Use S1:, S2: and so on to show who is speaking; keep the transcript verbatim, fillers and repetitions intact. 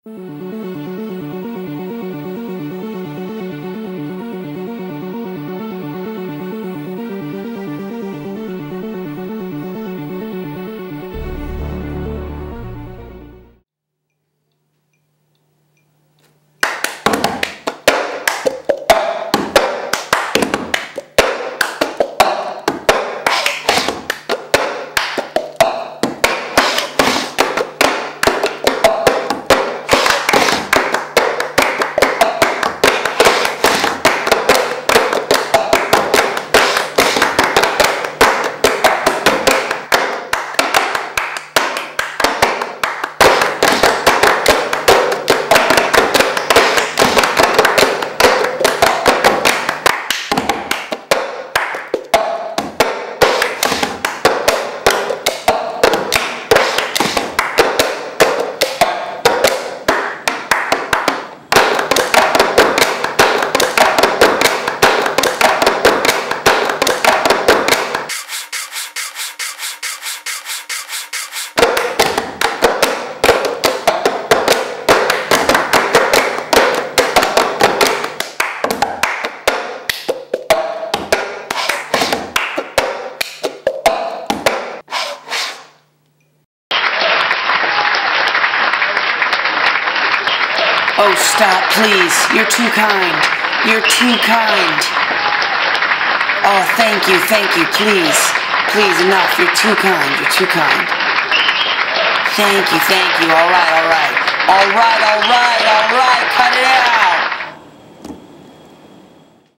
S1: Oh, stop, please. You're too kind. You're too kind. Oh, thank you, thank you, please. Please, enough. You're too kind. You're too kind. Thank you, thank you. All right, all right. All right, all right, all right. Cut it out.